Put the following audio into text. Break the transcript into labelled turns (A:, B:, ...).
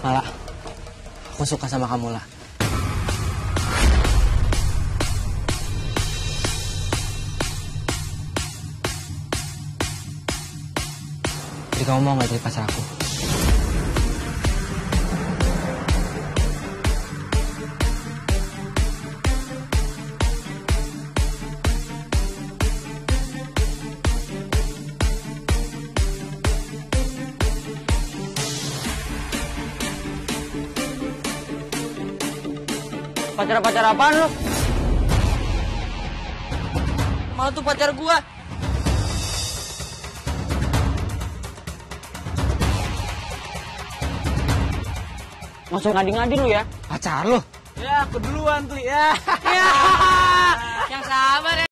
A: Lala, aku suka sama kamu, lah. Jadi kamu mau nggak jadi pacar aku?
B: Pacar apaan lu? Mana tuh pacar gua? Langsung ngadi-ngadi lu ya?
A: Pacar lu?
B: Ya, keduluan tuh ya. Yang sabar ya.